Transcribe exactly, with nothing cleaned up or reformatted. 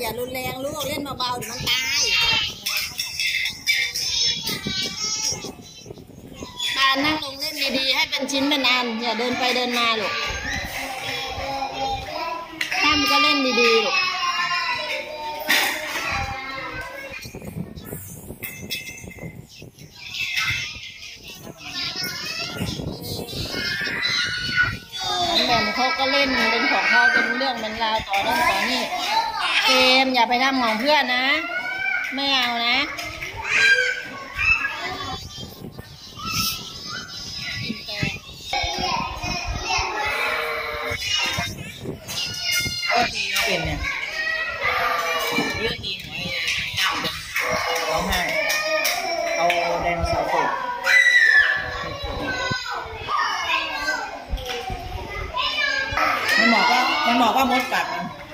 อย่ารุนแรงลูกเล่นเบาๆเดี๋ยวมันตายปานั่งลงเล่นดีๆให้เป็นชิ้นเป็นอันอย่าเดินไปเดินมาลูกตั้มก็เล่นดีๆลูกแหม่มเขาก็เล่นเป็นของเขาเป็นเรื่องเป็นราวต่อเรื่องต่อนี่เกมอย่าไปทำของเพื่อนนะไม่เอานะก็ตีเขาเป็นเนี่ยเลือดตีหัวน้ำร้องไห้เอาไดโนเสาร์ตกมันบอกว่ามันบอกว่ามดกัดมัน